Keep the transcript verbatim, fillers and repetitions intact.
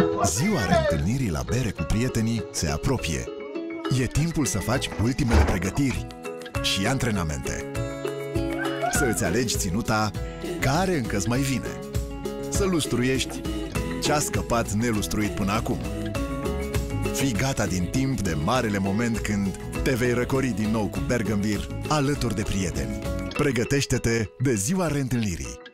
Ziua reîntâlnirii la bere cu prietenii se apropie. E timpul să faci ultimele pregătiri și antrenamente. Să îți alegi ținuta care încă-ți mai vine. Să lustruiești ce-a scăpat nelustruit până acum. Fii gata din timp de marele moment când te vei răcori din nou cu Bergenbier alături de prieteni. Pregătește-te de ziua reîntâlnirii!